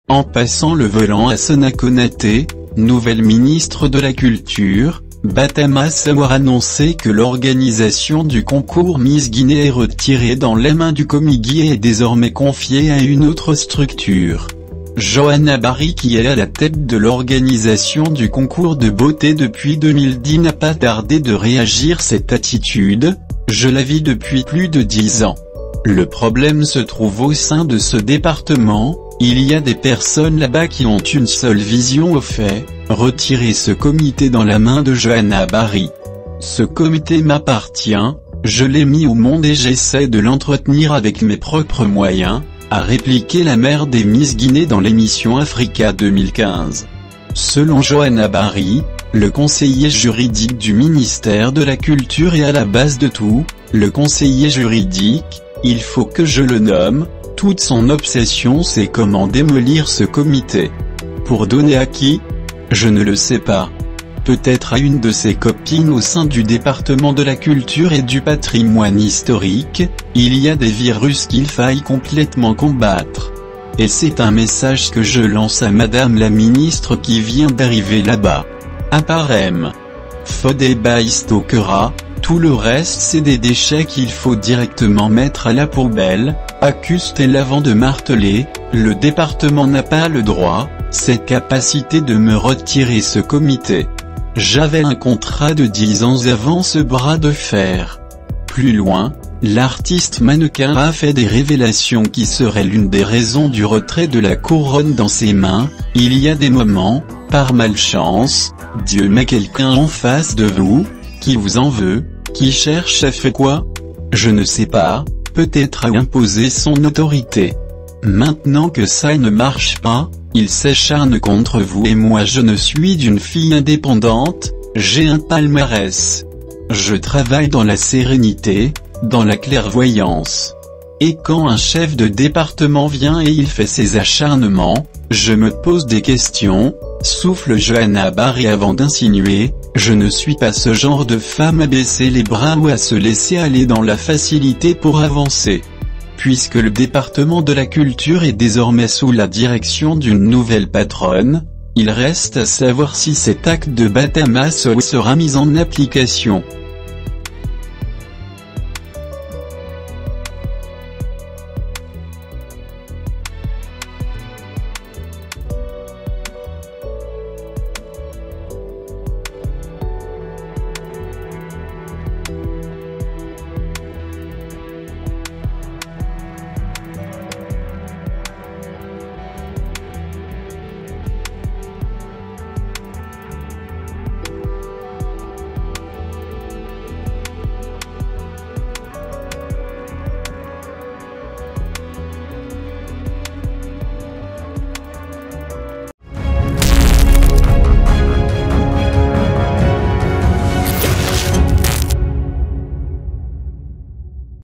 En passant le volant à Sona Konaté, nouvelle ministre de la Culture, Batama Sawar a annoncé que l'organisation du concours Miss Guinée est retirée dans les mains du Comigi et est désormais confiée à une autre structure. Johanna Barry, qui est à la tête de l'organisation du concours de beauté depuis 2010, n'a pas tardé de réagir. Cette attitude, je la vis depuis plus de 10 ans. Le problème se trouve au sein de ce département, il y a des personnes là-bas qui ont une seule vision au fait, retirer ce comité dans la main de Johanna Barry. Ce comité m'appartient, je l'ai mis au monde et j'essaie de l'entretenir avec mes propres moyens, a répliqué la mère des Miss Guinée dans l'émission Africa 2015. Selon Johanna Barry, le conseiller juridique du ministère de la Culture est à la base de tout. Le conseiller juridique, il faut que je le nomme, toute son obsession c'est comment démolir ce comité. Pour donner à qui? Je ne le sais pas. Peut-être à une de ses copines au sein du département de la culture et du patrimoine historique. Il y a des virus qu'il faille complètement combattre. Et c'est un message que je lance à Madame la ministre qui vient d'arriver là-bas. Aparem. Fodeba Istokera, tout le reste c'est des déchets qu'il faut directement mettre à la poubelle, accuse-t-elle avant de marteler, le département n'a pas le droit, cette capacité de me retirer ce comité. J'avais un contrat de 10 ans avant ce bras de fer. Plus loin, l'artiste mannequin a fait des révélations qui seraient l'une des raisons du retrait de la couronne dans ses mains. Il y a des moments, par malchance, Dieu met quelqu'un en face de vous, qui vous en veut, qui cherche à faire quoi? Je ne sais pas, peut-être à imposer son autorité. Maintenant que ça ne marche pas, il s'acharne contre vous et moi je ne suis d'une fille indépendante, j'ai un palmarès. Je travaille dans la sérénité, dans la clairvoyance. Et quand un chef de département vient et il fait ses acharnements, je me pose des questions, souffle Johanna Barry avant d'insinuer, je ne suis pas ce genre de femme à baisser les bras ou à se laisser aller dans la facilité pour avancer. Puisque le département de la culture est désormais sous la direction d'une nouvelle patronne, il reste à savoir si cet acte de Batama sera mis en application.